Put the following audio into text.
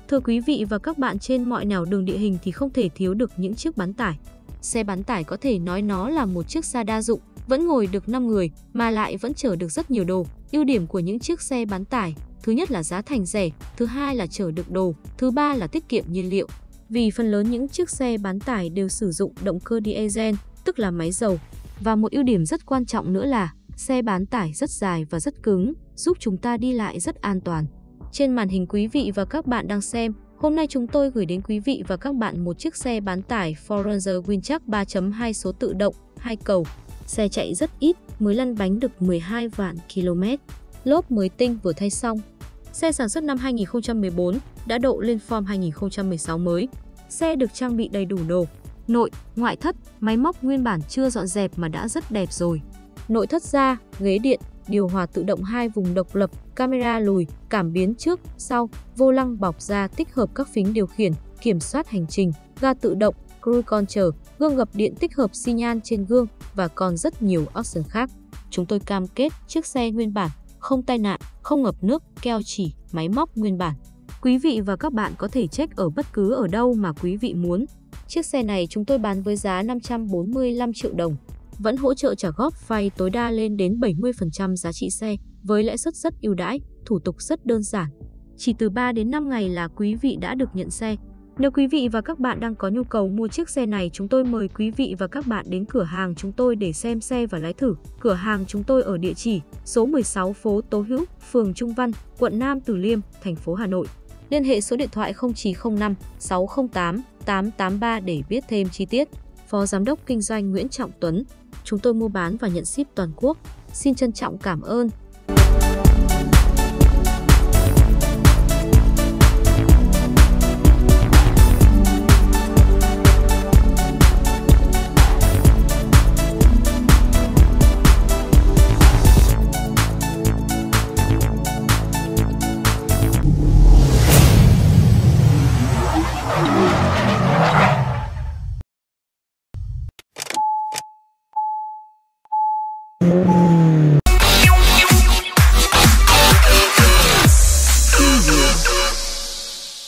Thưa quý vị và các bạn, trên mọi nẻo đường địa hình thì không thể thiếu được những chiếc bán tải. Xe bán tải có thể nói nó là một chiếc xe đa dụng, vẫn ngồi được 5 người mà lại vẫn chở được rất nhiều đồ. Ưu điểm của những chiếc xe bán tải, thứ nhất là giá thành rẻ, thứ hai là chở được đồ, thứ ba là tiết kiệm nhiên liệu. Vì phần lớn những chiếc xe bán tải đều sử dụng động cơ diesel, tức là máy dầu. Và một ưu điểm rất quan trọng nữa là xe bán tải rất dài và rất cứng, giúp chúng ta đi lại rất an toàn. Trên màn hình quý vị và các bạn đang xem, hôm nay chúng tôi gửi đến quý vị và các bạn một chiếc xe bán tải Ford Ranger Winch 3.2 số tự động, 2 cầu. Xe chạy rất ít, mới lăn bánh được 12 vạn km. Lốp mới tinh vừa thay xong. Xe sản xuất năm 2014, đã độ lên form 2016 mới. Xe được trang bị đầy đủ đồ, nội, ngoại thất, máy móc nguyên bản chưa dọn dẹp mà đã rất đẹp rồi. Nội thất da, ghế điện, điều hòa tự động 2 vùng độc lập, camera lùi, cảm biến trước, sau, vô lăng bọc da tích hợp các phím điều khiển, kiểm soát hành trình, ga tự động, cruise control, gương gập điện tích hợp xi nhan trên gương và còn rất nhiều option khác. Chúng tôi cam kết chiếc xe nguyên bản, không tai nạn, không ngập nước, keo chỉ, máy móc nguyên bản. Quý vị và các bạn có thể check ở bất cứ ở đâu mà quý vị muốn. Chiếc xe này chúng tôi bán với giá 545 triệu đồng. Vẫn hỗ trợ trả góp vay tối đa lên đến 70% giá trị xe, với lãi suất rất ưu đãi, thủ tục rất đơn giản. Chỉ từ 3 đến 5 ngày là quý vị đã được nhận xe. Nếu quý vị và các bạn đang có nhu cầu mua chiếc xe này, chúng tôi mời quý vị và các bạn đến cửa hàng chúng tôi để xem xe và lái thử. Cửa hàng chúng tôi ở địa chỉ số 16 phố Tố Hữu, phường Trung Văn, quận Nam Từ Liêm, thành phố Hà Nội. Liên hệ số điện thoại 0905 608 883 để biết thêm chi tiết. Phó Giám đốc Kinh doanh Nguyễn Trọng Tuấn. Chúng tôi mua bán và nhận ship toàn quốc. Xin trân trọng cảm ơn. Thank you.